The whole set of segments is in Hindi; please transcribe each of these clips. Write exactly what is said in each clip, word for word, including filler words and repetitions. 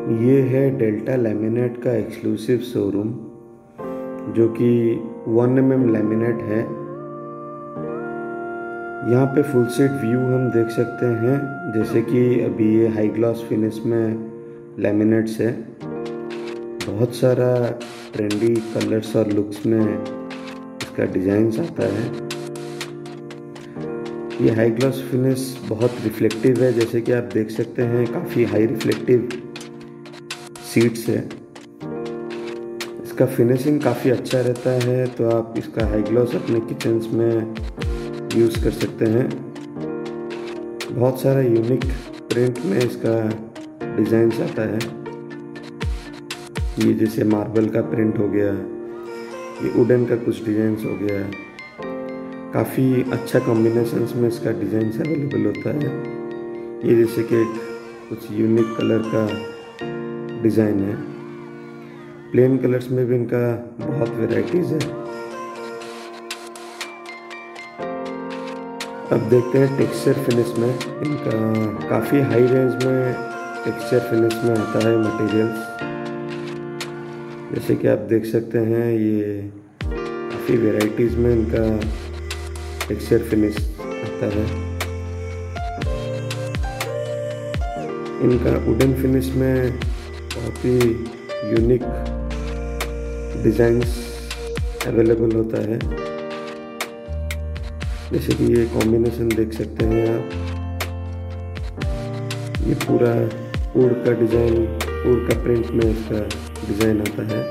ये है डेल्टा लैमिनेट का एक्सक्लूसिव शोरूम, जो कि वन एम एम लैमिनेट है। यहाँ पे फुल सेट व्यू हम देख सकते हैं, जैसे कि अभी ये हाई ग्लॉस फिनिश में लैमिनेट्स है। बहुत सारा ट्रेंडी कलर्स और लुक्स में इसका डिज़ाइंस आता है। ये हाई ग्लॉस फिनिश बहुत रिफ्लेक्टिव है, जैसे कि आप देख सकते हैं काफ़ी हाई रिफ्लेक्टिव सीट्स है। इसका फिनिशिंग काफ़ी अच्छा रहता है, तो आप इसका हाई ग्लॉस अपने किचन्स में यूज़ कर सकते हैं। बहुत सारा यूनिक प्रिंट में इसका डिज़ाइंस आता है। ये जैसे मार्बल का प्रिंट हो गया, ये वुडन का कुछ डिज़ाइंस हो गया। काफ़ी अच्छा कॉम्बिनेशंस में इसका डिज़ाइंस अवेलेबल होता है। ये जैसे कि कुछ यूनिक कलर का डिज़ाइन है। प्लेन कलर्स में भी इनका बहुत वैरायटीज़ है। अब देखते हैं टेक्सचर फिनिश में। इनका काफ़ी हाई रेंज में टेक्सचर फिनिश में आता है मटेरियल्स। जैसे कि आप देख सकते हैं, ये काफ़ी वैरायटीज़ में इनका टेक्सचर फिनिश आता है। इनका वुडन फिनिश में बहुत ही यूनिक डिज़ाइंस अवेलेबल होता है। जैसे कि ये कॉम्बिनेशन देख सकते हैं आप। ये पूरा वुड का डिज़ाइन, वुड का प्रिंट में इसका डिज़ाइन आता है।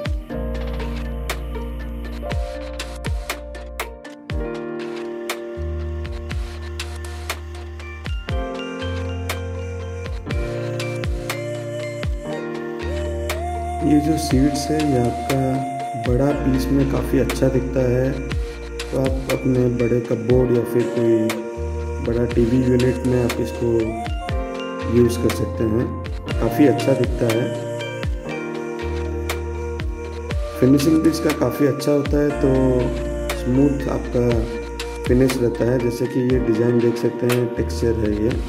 ये जो सीट्स है, ये आपका बड़ा पीस में काफ़ी अच्छा दिखता है, तो आप अपने बड़े कपबोर्ड या फिर कोई बड़ा टीवी यूनिट में आप इसको यूज़ कर सकते हैं। काफ़ी अच्छा दिखता है। फिनिशिंग भी इसका काफ़ी अच्छा होता है, तो स्मूथ आपका फिनिश रहता है। जैसे कि ये डिज़ाइन देख सकते हैं, टेक्सचर है ये।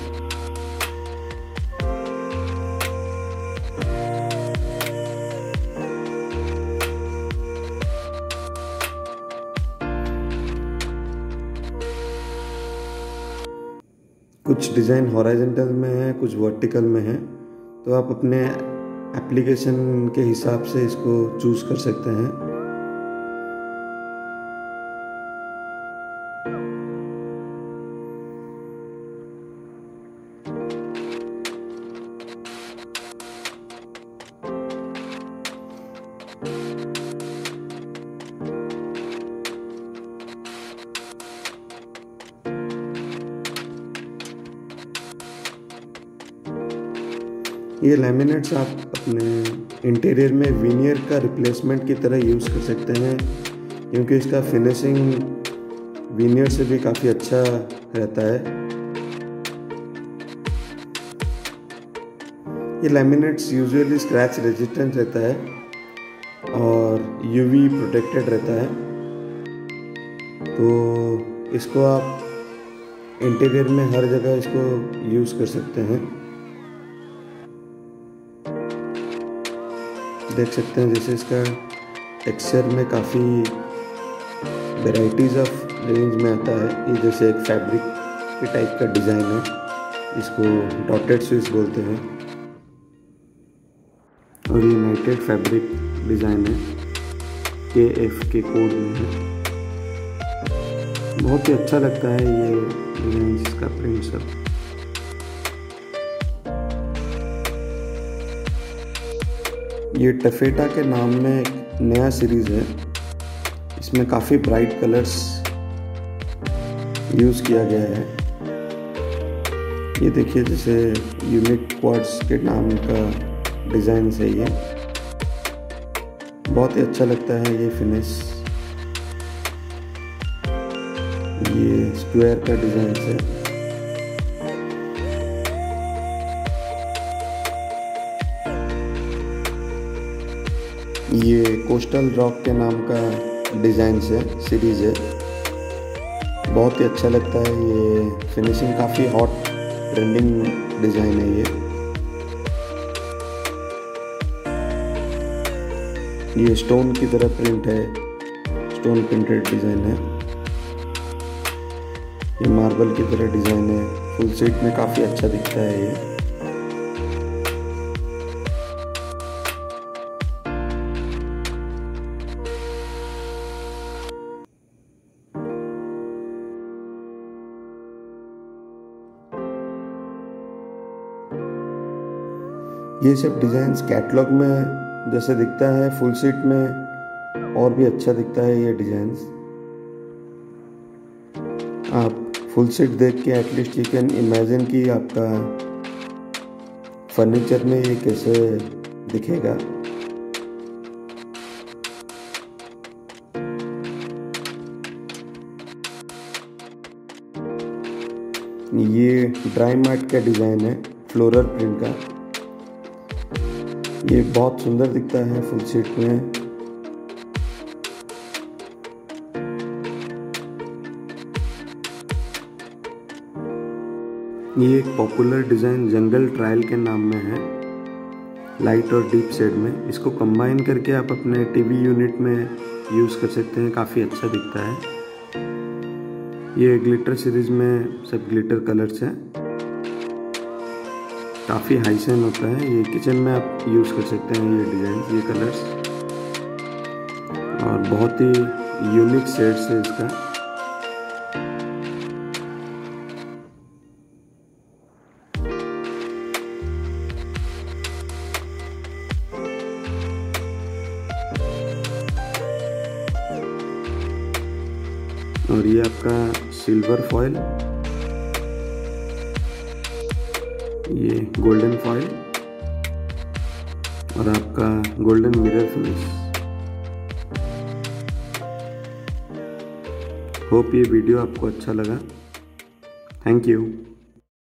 कुछ डिज़ाइन हॉरिजॉन्टल में है, कुछ वर्टिकल में है, तो आप अपने एप्लीकेशन के हिसाब से इसको चूज़ कर सकते हैं। ये लैमिनेट्स आप अपने इंटीरियर में विनियर का रिप्लेसमेंट की तरह यूज़ कर सकते हैं, क्योंकि इसका फिनिशिंग विनियर से भी काफ़ी अच्छा रहता है। ये लैमिनेट्स यूजुअली स्क्रैच रेजिस्टेंट रहता है और यूवी प्रोटेक्टेड रहता है, तो इसको आप इंटीरियर में हर जगह इसको यूज़ कर सकते हैं। देख सकते हैं जैसे इसका टेक्सचर में काफ़ी वैराइटीज़ ऑफ रेंज में आता है। ये जैसे एक फैब्रिक के टाइप का डिज़ाइन है, इसको डॉटेड स्विच बोलते हैं, और ये यूनाइटेड फैब्रिक डिज़ाइन है, के एफ के कोड में है। बहुत ही अच्छा लगता है ये डिज़ाइन, इसका प्रिंट सब। ये टफेटा के नाम में एक नया सीरीज़ है। इसमें काफ़ी ब्राइट कलर्स यूज़ किया गया है। ये देखिए, जैसे यूनिक क्वार्ट्स के नाम का डिज़ाइन है। ये बहुत ही अच्छा लगता है ये फिनिश। ये स्क्वायर का डिज़ाइन है। ये कोस्टल रॉक के नाम का डिज़ाइन है, सीरीज़ है। बहुत ही अच्छा लगता है ये फिनिशिंग, काफ़ी हॉट ट्रेंडिंग डिज़ाइन है ये। ये स्टोन की तरह प्रिंट है, स्टोन प्रिंटेड डिज़ाइन है। ये मार्बल की तरह डिज़ाइन है, फुल सीट में काफ़ी अच्छा दिखता है ये। ये सब डिज़ाइंस कैटलॉग में जैसे दिखता है, फुल सीट में और भी अच्छा दिखता है ये डिज़ाइंस। आप फुल सीट देख के एटलीस्ट यू कैन इमेजिन कि आपका फर्नीचर में ये कैसे दिखेगा। ये ड्राई मैट का डिज़ाइन है, फ्लोरल प्रिंट का। ये बहुत सुंदर दिखता है फुल सीट में। ये एक पॉपुलर डिज़ाइन जंगल ट्रायल के नाम में है, लाइट और डीप शेड में। इसको कंबाइन करके आप अपने टीवी यूनिट में यूज़ कर सकते हैं, काफ़ी अच्छा दिखता है। ये ग्लिटर सीरीज में सब ग्लिटर कलर्स हैं, काफ़ी हाई शाइन होता है। ये किचन में आप यूज़ कर सकते हैं ये डिज़ाइन, ये कलर्स, और बहुत ही यूनिक शेड्स है इसका। और ये आपका सिल्वर फॉयल, ये गोल्डन फॉयल और आपका गोल्डन मिरर फिनिश। होप ये वीडियो आपको अच्छा लगा। Thank you.